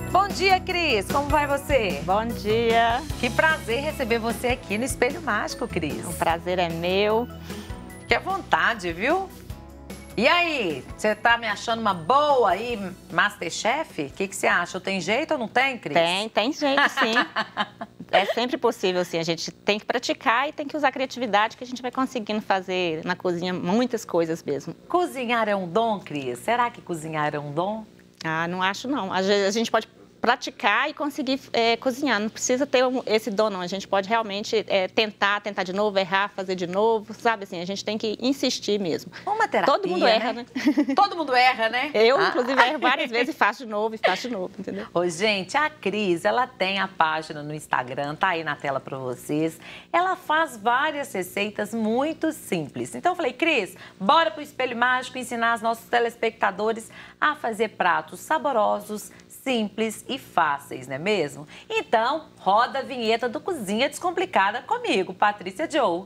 Bom dia, Cris. Como vai você? Bom dia. Que prazer receber você aqui no Espelho Mágico, Cris. O prazer é meu. Fique à vontade, viu? E aí, você tá me achando uma boa aí, Masterchef? O que você acha? Tem jeito ou não tem, Cris? Tem jeito sim. É sempre possível, sim. A gente tem que praticar e tem que usar a criatividade que a gente vai conseguindo fazer na cozinha muitas coisas mesmo. Cozinhar é um dom, Cris? Será que cozinhar é um dom? Ah, não acho não. A gente pode praticar e conseguir cozinhar. Não precisa ter esse dom, não. A gente pode realmente tentar de novo, errar, fazer de novo, sabe? Assim, a gente tem que insistir mesmo. Uma terapia, todo mundo erra, né? Todo mundo erra, né? Eu, inclusive, erro várias vezes e faço de novo, entendeu? Ô, gente, a Cris, ela tem a página no Instagram, tá aí na tela pra vocês. Ela faz várias receitas muito simples. Então eu falei, Cris, bora pro Espelho Mágico ensinar os nossos telespectadores a fazer pratos saborosos, simples e fáceis, não é mesmo? Então, roda a vinheta do Cozinha Descomplicada comigo, Patrícia Joe.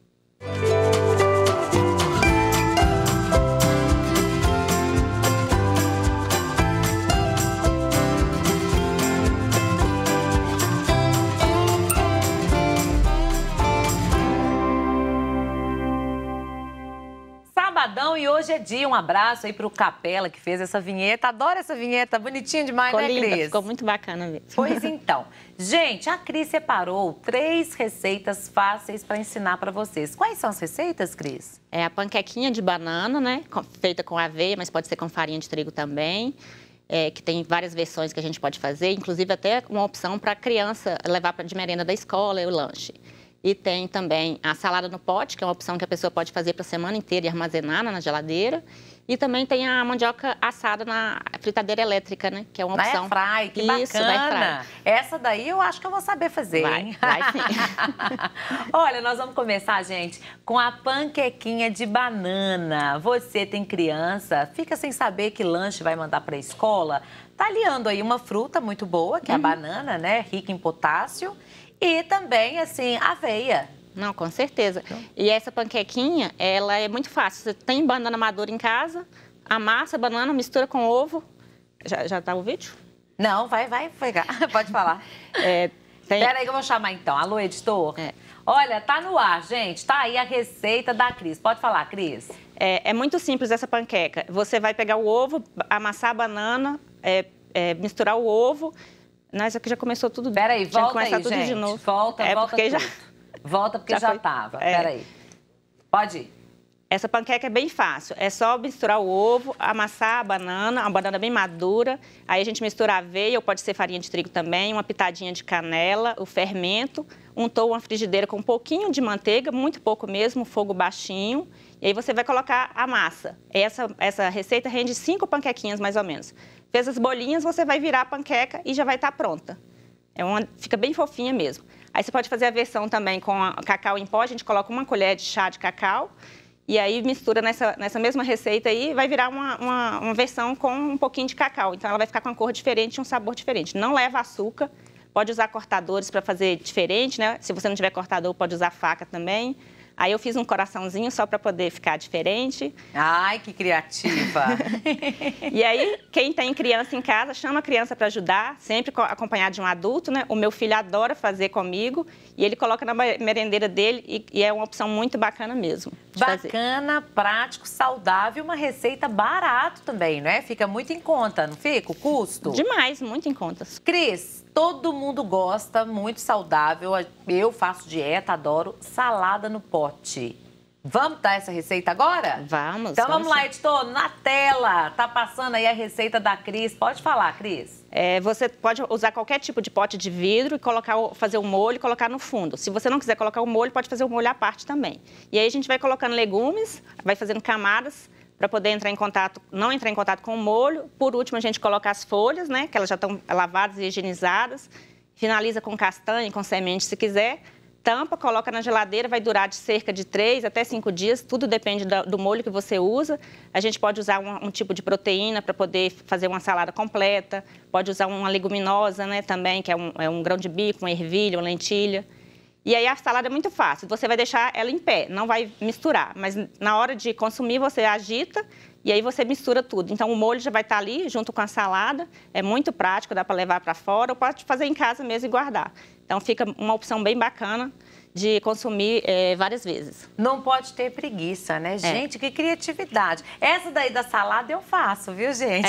Sabadão e hoje é dia. Um abraço aí pro Capela que fez essa vinheta. Adoro essa vinheta, bonitinha demais, ficou né, linda, Cris? Ficou muito bacana mesmo. Pois então. Gente, a Cris separou 3 receitas fáceis para ensinar para vocês. Quais são as receitas, Cris? É a panquequinha de banana, né? Feita com aveia, mas pode ser com farinha de trigo também. Que tem várias versões que a gente pode fazer, inclusive até uma opção para a criança levar de merenda da escola e o lanche. E tem também a salada no pote, que é uma opção que a pessoa pode fazer para a semana inteira e armazenar na geladeira. E também tem a mandioca assada na fritadeira elétrica, né? Que é uma opção. Na airfry, que Isso, bacana. Essa daí eu acho que eu vou saber fazer, hein? Vai sim. Olha, nós vamos começar, gente, com a panquequinha de banana. Você tem criança, fica sem saber que lanche vai mandar para a escola? Tá aliando aí uma fruta muito boa, que é a banana, né? Rica em potássio. E também, assim, aveia. Não, com certeza. E essa panquequinha, ela é muito fácil. Você tem banana madura em casa, amassa a banana, mistura com ovo. Já tá o vídeo? Não, vai pegar. Pode falar. Espera aí que eu vou chamar então. Alô, editor? Olha, tá no ar, gente. Tá aí a receita da Cris. Pode falar, Cris. É muito simples essa panqueca. Você vai pegar o ovo, amassar a banana, misturar o ovo. Isso aqui já começou tudo. Peraí, volta aí, tudo gente. De novo. Volta porque tudo. Volta porque já tava. Peraí. Pode ir. Essa panqueca é bem fácil. É só misturar o ovo, amassar a banana bem madura. Aí a gente mistura a aveia, ou pode ser farinha de trigo também, uma pitadinha de canela, o fermento, untou uma frigideira com um pouquinho de manteiga, muito pouco mesmo, fogo baixinho. E aí você vai colocar a massa. Essa receita rende 5 panquequinhas, mais ou menos. Fez as bolinhas, você vai virar a panqueca e já vai estar pronta. Fica bem fofinha mesmo. Aí você pode fazer a versão também com cacau em pó. A gente coloca uma colher de chá de cacau e aí mistura nessa mesma receita aí, vai virar uma versão com um pouquinho de cacau. Então ela vai ficar com uma cor diferente e um sabor diferente. Não leva açúcar, pode usar cortadores para fazer diferente, né? Se você não tiver cortador, pode usar faca também. Aí eu fiz um coraçãozinho só para poder ficar diferente. Ai, que criativa! E aí, quem tem criança em casa, chama a criança para ajudar, sempre acompanhado de um adulto, né? O meu filho adora fazer comigo e ele coloca na merendeira dele e é uma opção muito bacana mesmo. Bacana, prático, saudável, uma receita barato também, não é? Fica muito em conta, não fica o custo? Demais, muito em conta. Cris, todo mundo gosta, muito saudável. Eu faço dieta, adoro salada no pote. Vamos dar essa receita agora? Vamos. Então vamos lá, editor, na tela. Tá passando aí a receita da Cris. Pode falar, Cris. Você pode usar qualquer tipo de pote de vidro e fazer o molho e colocar no fundo. Se você não quiser colocar o molho, pode fazer o molho à parte também. E aí a gente vai colocando legumes, vai fazendo camadas para poder não entrar em contato com o molho. Por último, a gente coloca as folhas, né? Que elas já estão lavadas e higienizadas. Finaliza com castanha, com semente, se quiser. Tampa, coloca na geladeira, vai durar de cerca de 3 até 5 dias, tudo depende do molho que você usa. A gente pode usar um tipo de proteína para poder fazer uma salada completa, pode usar uma leguminosa, né, também, que é um grão de bico, uma ervilha, uma lentilha. E aí a salada é muito fácil, você vai deixar ela em pé, não vai misturar. Mas na hora de consumir, você agita e aí você mistura tudo. Então o molho já vai estar ali junto com a salada, é muito prático, dá para levar para fora ou pode fazer em casa mesmo e guardar. Então fica uma opção bem bacana de consumir várias vezes. Não pode ter preguiça, né? Gente, que criatividade. Essa daí da salada eu faço, viu, gente?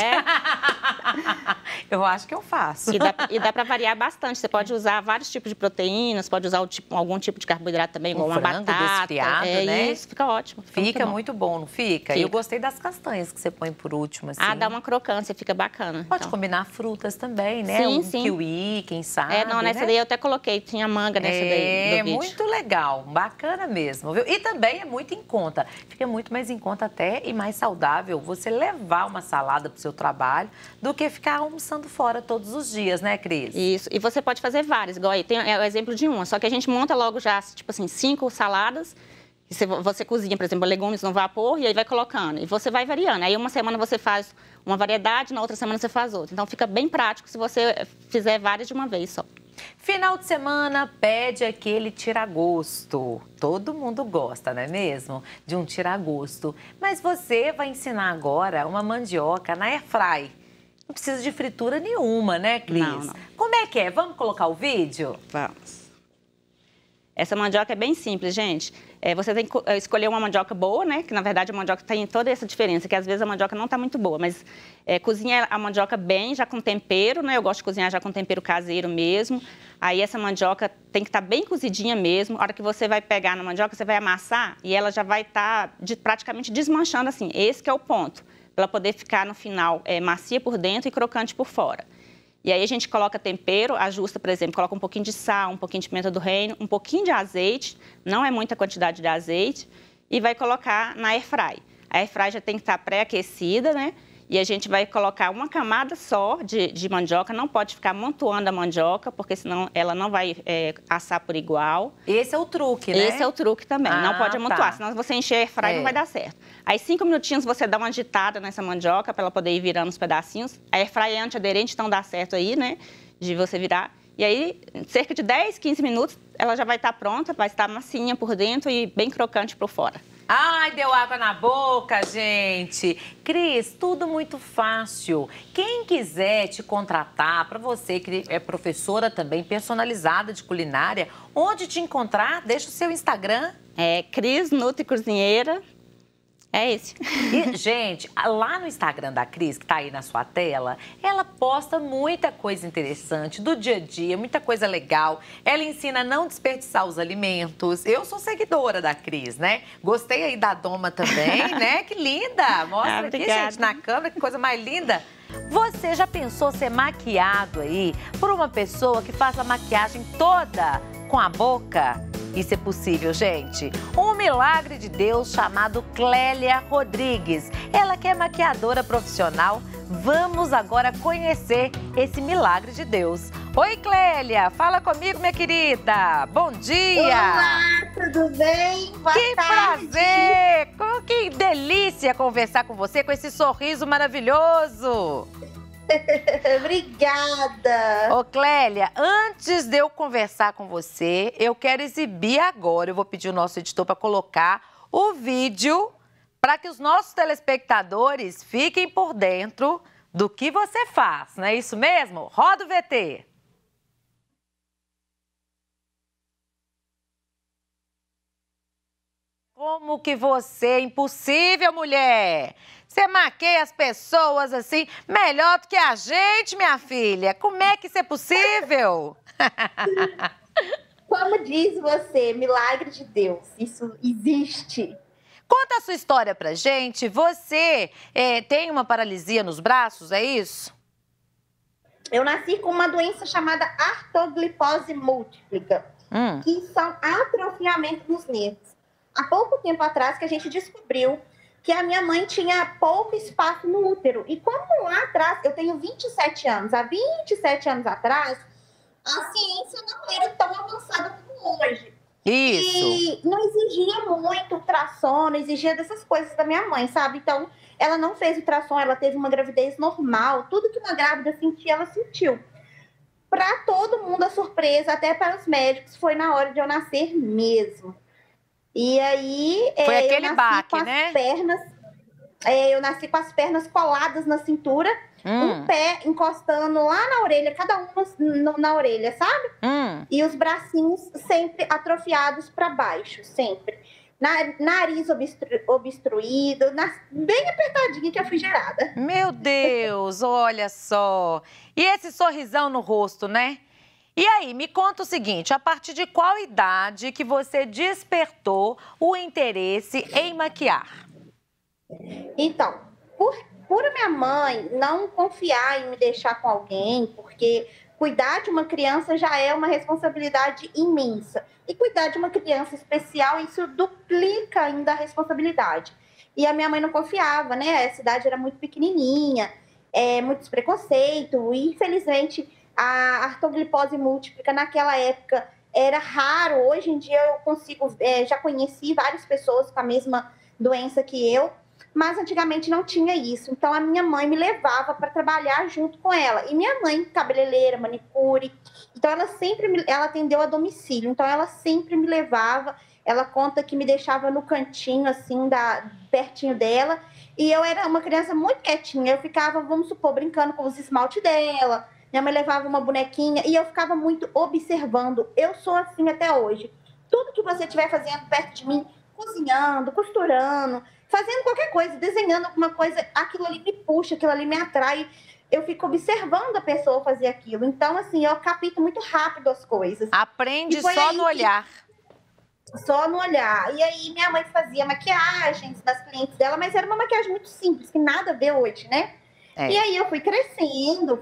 Eu acho que eu faço. E dá para variar bastante. Você pode usar vários tipos de proteínas, pode usar algum tipo de carboidrato também, igual uma frango batata. Desfiado, né? Isso, fica ótimo. Fica muito bom, não fica? Fica. Eu gostei das castanhas que você põe por último, assim. Dá uma crocância, fica bacana. Pode combinar frutas também, né? Sim. Kiwi, quem sabe, não, nessa né? daí eu até coloquei, tinha manga nessa daí do vídeo. Muito legal, bacana mesmo, viu? E também é muito em conta, fica muito mais em conta até e mais saudável você levar uma salada para o seu trabalho do que ficar almoçando fora todos os dias, né, Cris? Isso, e você pode fazer várias, igual aí, tem o exemplo de uma, só que a gente monta logo já, tipo assim, 5 saladas, você cozinha, por exemplo, legumes no vapor e aí vai colocando, e você vai variando. Aí uma semana você faz uma variedade, na outra semana você faz outra. Então fica bem prático se você fizer várias de uma vez só. Final de semana pede aquele tira-gosto. Todo mundo gosta, não é mesmo? De um tira-gosto. Mas você vai ensinar agora uma mandioca na airfry. Não precisa de fritura nenhuma, né, Cris? Não. Como é que é? Vamos colocar o vídeo? Vamos. Essa mandioca é bem simples, gente. Você tem que escolher uma mandioca boa, né? Que, na verdade, a mandioca tem toda essa diferença, que às vezes a mandioca não está muito boa. Mas cozinha a mandioca bem, já com tempero, né? Eu gosto de cozinhar já com tempero caseiro mesmo. Aí essa mandioca tem que estar bem cozidinha mesmo. A hora que você vai pegar na mandioca, você vai amassar e ela já vai estar praticamente desmanchando assim. Esse que é o ponto, para ela poder ficar no final macia por dentro e crocante por fora. E aí a gente coloca tempero, ajusta, por exemplo, coloca um pouquinho de sal, um pouquinho de pimenta do reino, um pouquinho de azeite, não é muita quantidade de azeite, e vai colocar na airfry. A airfry já tem que estar pré-aquecida, né? E a gente vai colocar uma camada só de mandioca, não pode ficar amontoando a mandioca, porque senão ela não vai assar por igual. Esse é o truque, né? Esse é o truque também, não pode amontoar, senão se você encher a airfry não vai dar certo. Aí 5 minutinhos você dá uma agitada nessa mandioca para ela poder ir virando os pedacinhos. A airfry é antiaderente, então dá certo aí, né, de você virar. E aí, cerca de 10, 15 minutos, ela já vai estar pronta, vai estar massinha por dentro e bem crocante por fora. Ai, deu água na boca, gente. Cris, tudo muito fácil. Quem quiser te contratar, para você que é professora também, personalizada de culinária, onde te encontrar? Deixa o seu Instagram. Cris Nutri Cozinheira. É esse. E, gente, lá no Instagram da Cris, que tá aí na sua tela, ela posta muita coisa interessante do dia a dia, muita coisa legal. Ela ensina a não desperdiçar os alimentos. Eu sou seguidora da Cris, né? Gostei aí da Doma também, né? Que linda! Mostra aqui, gente, na câmera, que coisa mais linda. Você já pensou ser maquiado aí por uma pessoa que faz a maquiagem toda com a boca? Isso é possível, gente. Um milagre de Deus chamado Clélia Rodrigues. Ela que é maquiadora profissional. Vamos agora conhecer esse milagre de Deus. Oi, Clélia. Fala comigo, minha querida. Bom dia. Olá, tudo bem? Boa tarde. Prazer. Que delícia conversar com você com esse sorriso maravilhoso. Obrigada. Ô, Clélia, antes de eu conversar com você, eu quero exibir agora, eu vou pedir o nosso editor para colocar o vídeo para que os nossos telespectadores fiquem por dentro do que você faz, não é isso mesmo? Roda o VT. Como que você é impossível, mulher? Você maqueia as pessoas assim, melhor do que a gente, minha filha. Como é que isso é possível? Como diz você, milagre de Deus, isso existe. Conta a sua história pra gente. Você tem uma paralisia nos braços, é isso? Eu nasci com uma doença chamada artroglifose múltipla, que são atrofiamento dos nervos. Há pouco tempo atrás que a gente descobriu que a minha mãe tinha pouco espaço no útero. E como lá atrás, eu tenho 27 anos, há 27 anos atrás, a ciência não era tão avançada como hoje. Isso. E não exigia muito ultrassom, não exigia dessas coisas da minha mãe, sabe? Então, ela não fez ultrassom, ela teve uma gravidez normal. Tudo que uma grávida sentia, ela sentiu. para todo mundo a surpresa, até para os médicos, foi na hora de eu nascer mesmo. E aí foi aquele eu nasci baque, com as né? pernas, eu nasci com as pernas coladas na cintura, um pé encostando lá na orelha, cada um na orelha, sabe? E os bracinhos sempre atrofiados para baixo, sempre. Nariz obstruído, bem apertadinha que eu fui gerada. Meu Deus, olha só. E esse sorrisão no rosto, né? E aí, me conta o seguinte, a partir de qual idade que você despertou o interesse em maquiar? Então, por minha mãe não confiar em me deixar com alguém, porque cuidar de uma criança já é uma responsabilidade imensa. E cuidar de uma criança especial, isso duplica ainda a responsabilidade. E a minha mãe não confiava, né? A cidade era muito pequenininha, muitos preconceitos. E, infelizmente, a artroglifose múltipla naquela época era raro. Hoje em dia eu consigo, já conheci várias pessoas com a mesma doença que eu, mas antigamente não tinha isso. Então a minha mãe me levava para trabalhar junto com ela. E minha mãe, cabeleireira, manicure, então ela atendeu a domicílio, então ela sempre me levava. Ela conta que me deixava no cantinho, assim, pertinho dela, e eu era uma criança muito quietinha. Eu ficava, vamos supor, brincando com os esmaltes dela. Minha mãe levava uma bonequinha e eu ficava muito observando. Eu sou assim até hoje. Tudo que você estiver fazendo perto de mim, cozinhando, costurando, fazendo qualquer coisa, desenhando alguma coisa, aquilo ali me puxa, aquilo ali me atrai. Eu fico observando a pessoa fazer aquilo. Então, assim, eu capto muito rápido as coisas. Aprende só no olhar. Só no olhar. E aí, minha mãe fazia maquiagens das clientes dela, mas era uma maquiagem muito simples, que nada a ver hoje, né? E aí eu fui crescendo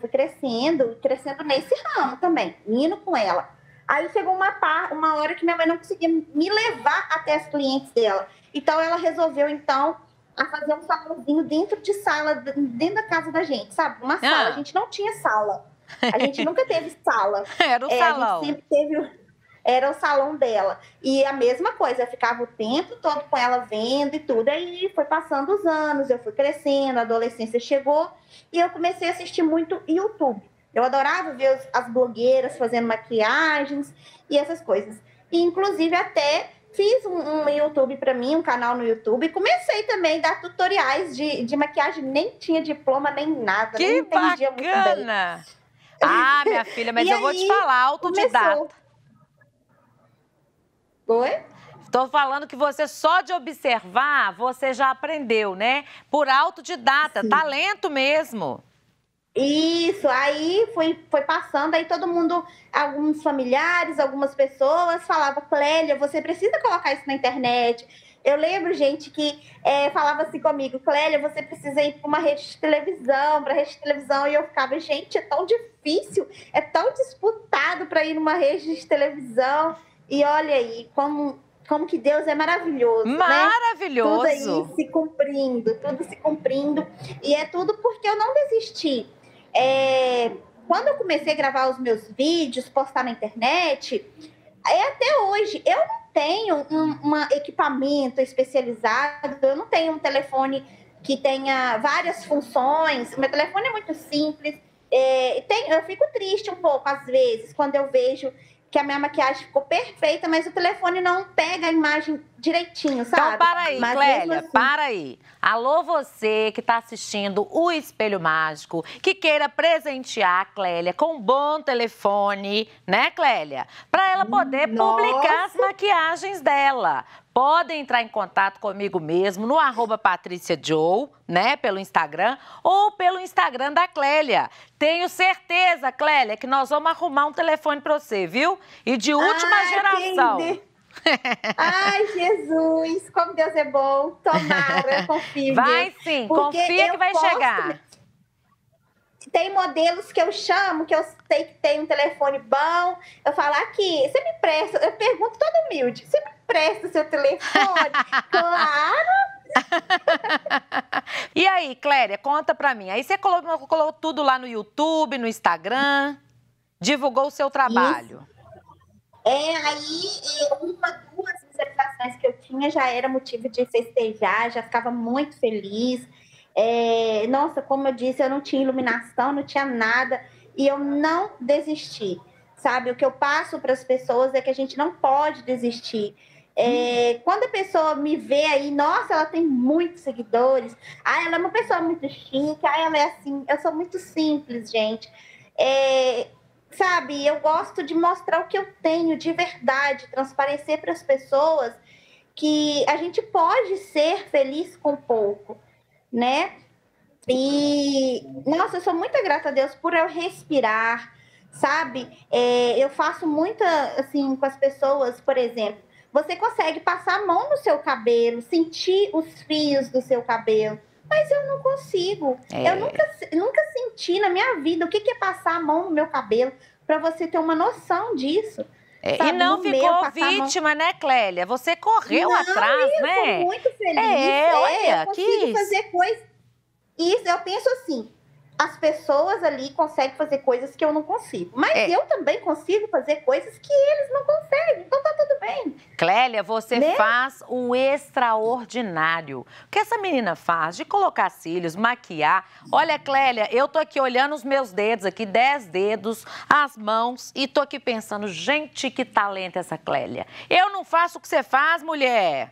nesse ramo também, indo com ela. Aí chegou uma hora que minha mãe não conseguia me levar até as clientes dela. Então, ela resolveu, a fazer um salãozinho dentro da casa da gente, sabe? Uma sala. A gente não tinha sala. A gente nunca teve sala. Era o salão. A gente sempre teve... Era o salão dela. E a mesma coisa, eu ficava o tempo todo com ela vendo e tudo. Aí foi passando os anos, eu fui crescendo, a adolescência chegou e eu comecei a assistir muito YouTube. Eu adorava ver as blogueiras fazendo maquiagens e essas coisas. E, inclusive, até fiz um YouTube para mim, um canal no YouTube. Comecei também a dar tutoriais de maquiagem. Nem tinha diploma, nem nada. Que nem entendia bacana! muito bem. Ah, minha filha, mas eu vou te falar, autodidata. Oi? Estou falando que você só de observar, você já aprendeu, né? Por autodidata, Sim. Talento mesmo. Isso, aí foi passando, aí todo mundo, alguns familiares, algumas pessoas falavam, Clélia, você precisa colocar isso na internet. Eu lembro, gente, que falava assim comigo, Clélia, você precisa ir para uma rede de televisão, e eu ficava, gente, é tão difícil, é tão disputado para ir numa rede de televisão. E olha aí, como que Deus é maravilhoso, Maravilhoso! Né? Tudo aí tudo se cumprindo. E é tudo porque eu não desisti. Quando eu comecei a gravar os meus vídeos, postar na internet, até hoje, eu não tenho um equipamento especializado, eu não tenho um telefone que tenha várias funções, o meu telefone é muito simples. Eu fico triste um pouco, às vezes, quando eu vejo que a minha maquiagem ficou perfeita, mas o telefone não pega a imagem direitinho, sabe? Então, para aí, mas Clélia, assim... para aí. Alô, você que está assistindo o Espelho Mágico, que queira presentear a Clélia com um bom telefone, né, Clélia? Para ela poder publicar as maquiagens dela. Podem entrar em contato comigo mesmo no @PatriciaJoe, né, pelo Instagram, ou pelo Instagram da Clélia. Tenho certeza, Clélia, que nós vamos arrumar um telefone para você, viu? E de última geração. Ai, Jesus, como Deus é bom. Tomara, eu confio. Vai sim, confia que vai chegar. Tem modelos que eu chamo, que eu sei que tem um telefone bom. Eu falo, aqui, você me presta? Eu pergunto toda humilde, você me presta o seu telefone? Claro! E aí, Clélia, conta pra mim. Aí você colocou tudo lá no YouTube, no Instagram, divulgou o seu trabalho. Aí duas visualizações que eu tinha já era motivo de festejar, já ficava muito feliz. Nossa, como eu disse, eu não tinha iluminação, não tinha nada. e eu não desisti, sabe? O que eu passo para as pessoas é que a gente não pode desistir. Quando a pessoa me vê aí, nossa, ela tem muitos seguidores, ela é uma pessoa muito chique, ela é assim, eu sou muito simples, gente. Sabe, eu gosto de mostrar o que eu tenho de verdade, transparecer para as pessoas que a gente pode ser feliz com pouco, né? E, nossa, eu sou muito grata a Deus por eu respirar, sabe? Eu faço muita, assim, com as pessoas, por exemplo, você consegue passar a mão no seu cabelo, sentir os fios do seu cabelo, mas eu não consigo. Eu nunca senti na minha vida o que é passar a mão no meu cabelo, para você ter uma noção disso. E não ficou vítima, né, Clélia? Você correu atrás, né? Eu sou muito feliz. Olha, eu consigo fazer coisas. Isso, eu penso assim, as pessoas ali conseguem fazer coisas que eu não consigo. Mas eu também consigo fazer coisas que eles não conseguem. Então tá tudo bem. Clélia, você faz o extraordinário. O que essa menina faz de colocar cílios, maquiar. Olha, Clélia, eu tô aqui olhando os meus dedos aqui, 10 dedos, as mãos, e tô aqui pensando, gente, que talento essa Clélia. Eu não faço o que você faz, mulher.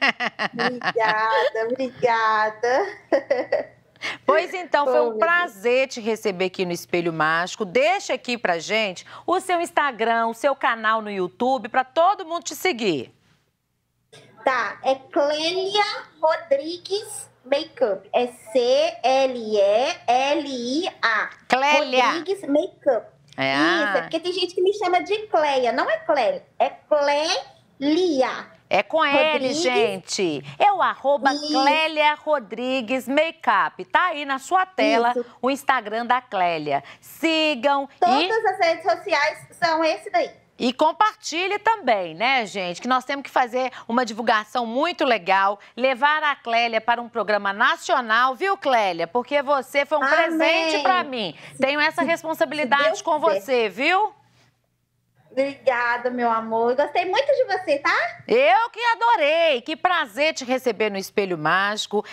Obrigada. Pois então, foi um prazer te receber aqui no Espelho Mágico. Deixa aqui pra gente o seu Instagram, o seu canal no YouTube, para todo mundo te seguir. Tá, é Clélia Rodrigues Makeup. É C-L-E-L-I-A. Clélia. Rodrigues Makeup. Isso, é porque tem gente que me chama de Cléia. Não é Clélia, é Clélia. É com ele, gente. É o @Clélia Rodrigues Makeup. Tá aí na sua tela o Instagram da Clélia. Sigam. Todas as redes sociais são esse daí. E compartilhe também, né, gente? Que nós temos que fazer uma divulgação muito legal, levar a Clélia para um programa nacional, viu, Clélia? Porque você foi um presente para mim. Tenho essa responsabilidade com você, viu? Obrigada, meu amor. Gostei muito de você, tá? Eu que adorei. Que prazer te receber no Espelho Mágico.